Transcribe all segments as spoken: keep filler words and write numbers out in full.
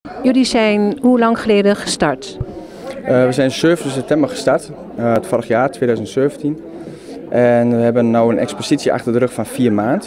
Jullie zijn hoe lang geleden gestart? Uh, we zijn zeven september gestart, uh, het vorig jaar, twintig zeventien. En we hebben nu een expositie achter de rug van vier maanden.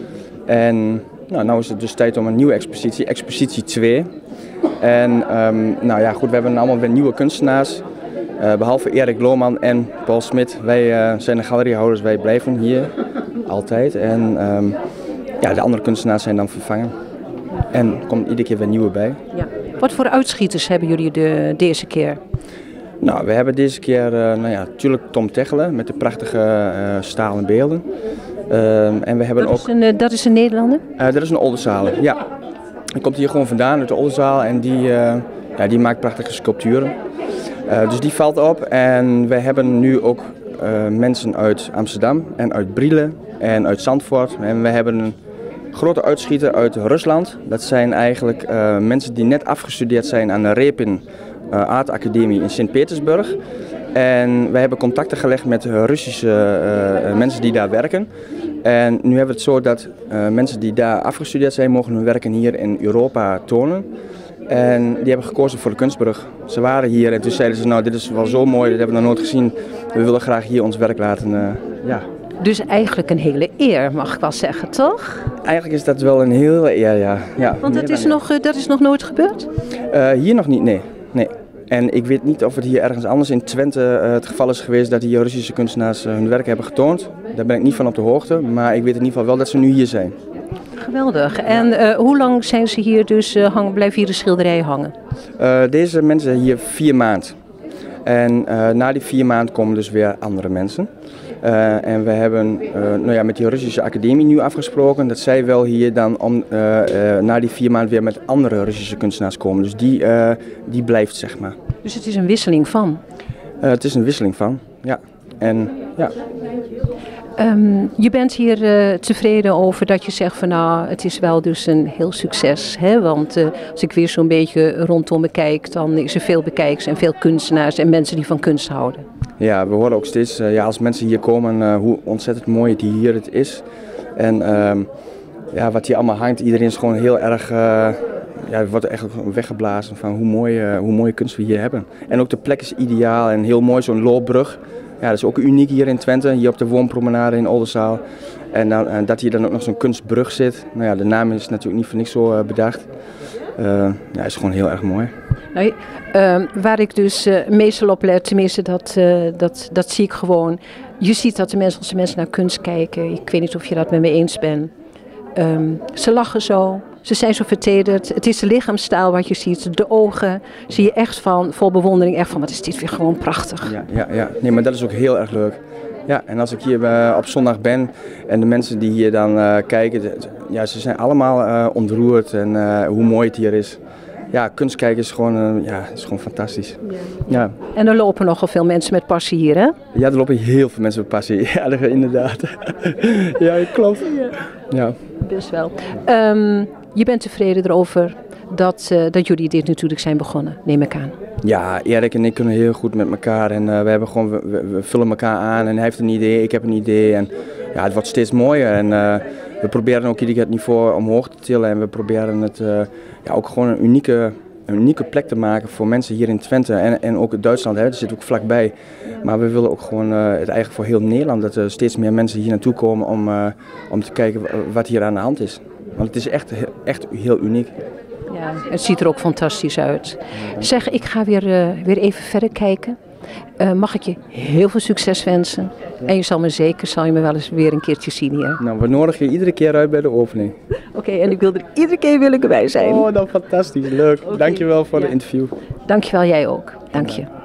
En nou, nu is het dus tijd om een nieuwe expositie, expositie twee. En um, nou ja, goed, we hebben allemaal weer nieuwe kunstenaars. Uh, behalve Erik Lohman en Paul Smit. Wij uh, zijn de galeriehouders, wij blijven hier altijd. En um, ja, de andere kunstenaars zijn dan vervangen. En er komt iedere keer weer nieuwe bij. Ja. Wat voor uitschieters hebben jullie de, deze keer? Nou, we hebben deze keer uh, nou ja, natuurlijk Tom Tegelen met de prachtige uh, stalen beelden. Uh, en we hebben dat, ook, is een, uh, dat is een Nederlander? Uh, dat is een Oldenzaler, ja. Hij komt hier gewoon vandaan uit de Oldenzaal en die, uh, ja, die maakt prachtige sculpturen. Uh, dus die valt op en we hebben nu ook uh, mensen uit Amsterdam en uit Brielen en uit Zandvoort. En we hebben een grote uitschieter uit Rusland. Dat zijn eigenlijk uh, mensen die net afgestudeerd zijn aan de Repin uh, Art Academie in Sint-Petersburg. En wij hebben contacten gelegd met Russische uh, mensen die daar werken. En nu hebben we het zo dat uh, mensen die daar afgestudeerd zijn, mogen hun werken hier in Europa tonen. En die hebben gekozen voor de Kunstbrug. Ze waren hier en toen zeiden ze, nou dit is wel zo mooi, dat hebben we nog nooit gezien. We willen graag hier ons werk laten, uh, ja. Dus eigenlijk een hele eer, mag ik wel zeggen, toch? Eigenlijk is dat wel een hele eer, ja. ja Want dat is, nog, uh, dat is nog nooit gebeurd? Uh, hier nog niet, nee. nee. En ik weet niet of het hier ergens anders in Twente uh, het geval is geweest dat hier Russische kunstenaars uh, hun werk hebben getoond. Daar ben ik niet van op de hoogte, maar ik weet in ieder geval wel dat ze nu hier zijn. Geweldig. En uh, hoe lang zijn ze hier dus uh, hangen, blijven hier de schilderijen hangen? Uh, deze mensen hier vier maanden. En uh, na die vier maanden komen dus weer andere mensen. Uh, en we hebben uh, nou ja, met die Russische academie nu afgesproken dat zij wel hier dan om, uh, uh, na die vier maanden weer met andere Russische kunstenaars komen. Dus die, uh, die blijft, zeg maar. Dus het is een wisseling van? Uh, het is een wisseling van, ja. En, ja. Um, je bent hier uh, tevreden over dat je zegt van nou, het is wel dus een heel succes. Hè? Want uh, als ik weer zo'n beetje rondom me kijk, dan is er veel bekijks en veel kunstenaars en mensen die van kunst houden. Ja, we horen ook steeds, uh, ja, als mensen hier komen, uh, hoe ontzettend mooi het hier het is. En uh, ja, wat hier allemaal hangt, iedereen is gewoon heel erg, uh, ja, wordt eigenlijk weggeblazen van hoe mooie, uh, hoe mooie kunst we hier hebben. En ook de plek is ideaal en heel mooi, zo'n loopbrug. Ja, dat is ook uniek hier in Twente, hier op de woonpromenade in Oldenzaal. En, dan, en dat hier dan ook nog zo'n kunstbrug zit. Nou ja, de naam is natuurlijk niet voor niks zo uh, bedacht. Uh, ja, is gewoon heel erg mooi. Nou, uh, waar ik dus uh, meestal op let, tenminste dat, uh, dat, dat zie ik gewoon. Je ziet dat de mensen, als de mensen naar kunst kijken, ik weet niet of je dat met me eens bent. Um, ze lachen zo, ze zijn zo vertederd. Het is de lichaamstaal wat je ziet, de ogen. Zie je echt van, vol bewondering, echt van, wat is dit weer gewoon prachtig. Ja, ja, ja. Nee, maar dat is ook heel erg leuk. Ja, en als ik hier uh, op zondag ben en de mensen die hier dan uh, kijken, ja, ze zijn allemaal uh, ontroerd en uh, hoe mooi het hier is. Ja, kunst kijken is gewoon, uh, ja, is gewoon fantastisch. Ja. Ja. En er lopen nogal veel mensen met passie hier, hè? Ja, er lopen heel veel mensen met passie. Ja, dat, inderdaad. Ja, klopt. Ja. Ja. Best wel. Um, je bent tevreden erover dat, uh, dat jullie dit natuurlijk zijn begonnen, neem ik aan. Ja, Erik en ik kunnen heel goed met elkaar en uh, we, hebben gewoon, we, we vullen elkaar aan en hij heeft een idee, ik heb een idee en ja, het wordt steeds mooier en uh, we proberen ook iedere keer het niveau omhoog te tillen en we proberen het uh, ja, ook gewoon een unieke, een unieke plek te maken voor mensen hier in Twente en, en ook in Duitsland, hè, dat zit ook vlakbij. Maar we willen ook gewoon uh, het eigenlijk voor heel Nederland, dat er steeds meer mensen hier naartoe komen om, uh, om te kijken wat hier aan de hand is. Want het is echt, echt heel uniek. Ja, het ziet er ook fantastisch uit. Zeg, ik ga weer, uh, weer even verder kijken. Uh, mag ik je heel veel succes wensen. En je zal me zeker, zal je me wel eens weer een keertje zien hier. Nou, we nodigen je iedere keer uit bij de opening. Oké, okay, en ik wil er iedere keer wil ik erbij zijn. Oh, dan fantastisch, leuk. Okay. Dankjewel voor ja. de interview. Dankjewel, jij ook. Dank je.